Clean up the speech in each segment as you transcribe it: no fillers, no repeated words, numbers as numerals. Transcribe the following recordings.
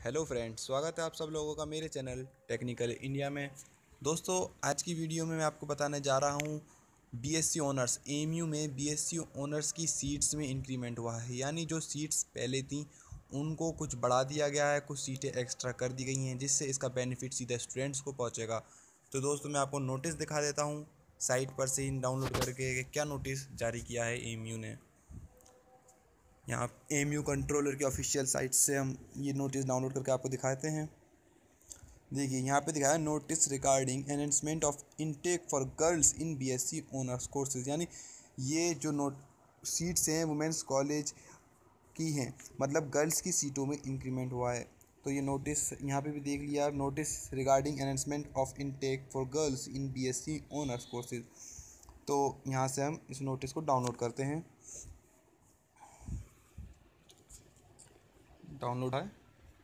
Hello friends, स्वागत है आप सब लोगों का मेरे चैनल टेक्निकल इंडिया में। दोस्तों, आज की वीडियो में मैं आपको बताने जा रहा हूँ बीएससी ऑनर्स एएमयू में बीएससी ऑनर्स की सीट्स में इंक्रीमेंट हुआ है। यानी जो सीट्स पहले थी उनको कुछ बढ़ा दिया गया है, कुछ सीटें एक्स्ट्रा कर दी गई हैं, जिससे इसका बेनिफिट सीधे स्टूडेंट्स को पहुँचेगा। तो दोस्तों, मैं आपको नोटिस दिखा देता हूँ साइट पर से डाउनलोड करके क्या नोटिस जारी किया है एएमयू ने। यहाँ एएमयू कंट्रोलर की ऑफिशियल साइट से हम ये नोटिस डाउनलोड करके आपको दिखाते हैं। देखिए, यहाँ पे दिखाया notice regarding enhancement of intake for girls in BSc honours courses. यानी ये जो सीट्स हैं वुमेंस कॉलेज की हैं, मतलब गर्ल्स की सीटों में इंक्रीमेंट हुआ है। तो ये नोटिस यहाँ पे भी देख लिया, notice regarding enhancement of intake for girls in BSc honours courses. तो यहाँ से हम इस नोटिस को डाउनलोड करते हैं। डाउनलोड है।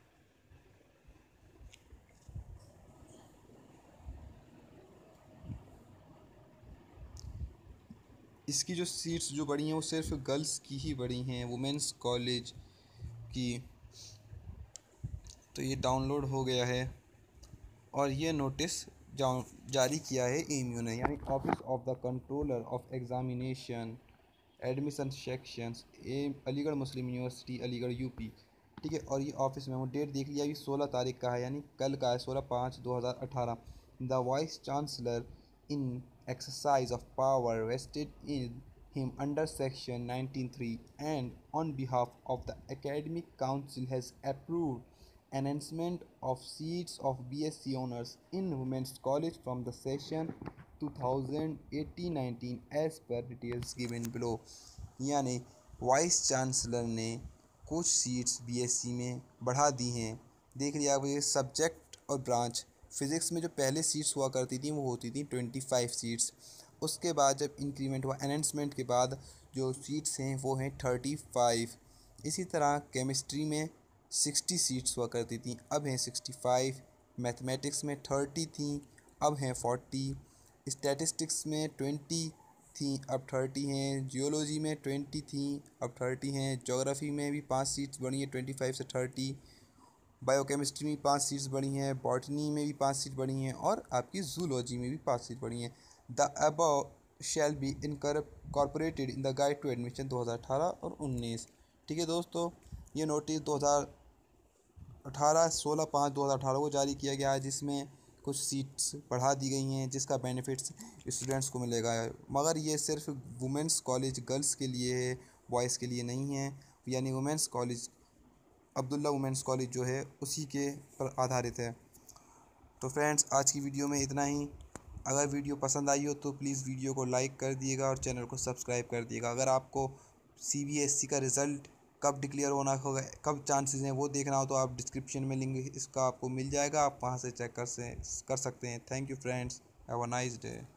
इसकी जो सीट्स जो बढ़ी हैं वो सिर्फ गर्ल्स की ही बढ़ी हैं, वुमेंस कॉलेज की। तो ये डाउनलोड हो गया है और ये नोटिस जारी किया है एएमयू ने, यानी office of the controller of examination admission sections Aligarh Muslim University Aligarh UP. ठीक है, और ये ऑफिस में वो डेट देख लिया, अभी 16 तारीख का है, यानी कल का है, 16/5/2018। The vice chancellor in exercise of power vested in him under section 19(3) and on behalf of the academic council has approved enhancement of seats of BSc honors in women's college from the session 2018-19 as per details given below। यानी vice chancellor ने कुछ seats BSc में बढ़ा दी हैं। देख लिया, ये subject और ब्रांच फिज़िक्स में जो पहले सीट्स हुआ करती थी वो होती थी 25 सीट्स। उसके बाद जब इंक्रीमेंट हुआ एनहांसमेंट के बाद जो सीट्स हैं वो हैं 35। इसी तरह केमिस्ट्री में 60 सीट्स हुआ करती थी, अब हैं 65। मैथमेटिक्स में 30 थी, अब हैं 40। स्टैटिस्टिक्स में 20 थी, अब 30 हैं। जियोलॉजी में 20 थी, अब 30 हैं। ज्योग्राफी में भी 5 सीट्स बढ़ी हैं 25 से 30। बायोकेमिस्ट्री में 5 सीट्स बढ़ी हैं, बॉटनी में भी 5 सीट बढ़ी हैं और आपकी जूलॉजी में भी 5 सीट बढ़ी हैं। The above shall be incorporated in the guide to admission 2018 और 19। ठीक है दोस्तों, ये नोटिस 2018 16/5/2018 को जारी किया गया है, जिसमें कुछ सीट्स बढ़ा दी गई हैं, जिसका बेनिफिट्स स्टूडेंट्स को मिलेगा। मगर ये सिर्फ वुमेंस कॉलेज गर्ल्स के लिए है, बॉयज़ के लिए नहीं है। यानी women's college Abdullah women's college जो है उसी के पर आधारित है। तो फ्रेंड्स, आज की वीडियो में इतना ही। अगर वीडियो पसंद आई हो तो प्लीज़ वीडियो को लाइक कर दिएगा और चैनल को सब्सक्राइब कर दिएगा। अगर आपको सीबीएसई का रिज़ल्ट कब डिक्लेयर होना होगा, कब चांसेस हैं वो देखना हो, तो आप डिस्क्रिप्शन में लिंक इसका आपको मिल जाएगा, आप वहाँ से चेक कर सकते हैं। Thank you friends, have a nice day.